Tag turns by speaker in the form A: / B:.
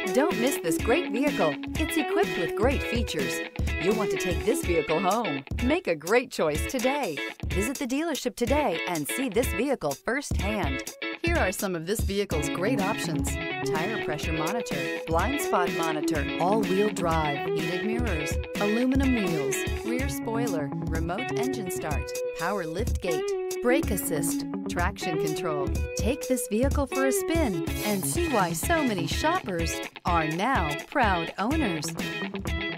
A: Don't miss this great vehicle. It's equipped with great features. You'll want to take this vehicle home. Make a great choice today. Visit the dealership today and see this vehicle firsthand. Here are some of this vehicle's great options: tire pressure monitor, blind spot monitor, all-wheel drive, heated mirrors, aluminum wheels, rear spoiler, remote engine start, power lift gate, brake assist, traction control. Take this vehicle for a spin and see why so many shoppers are now proud owners.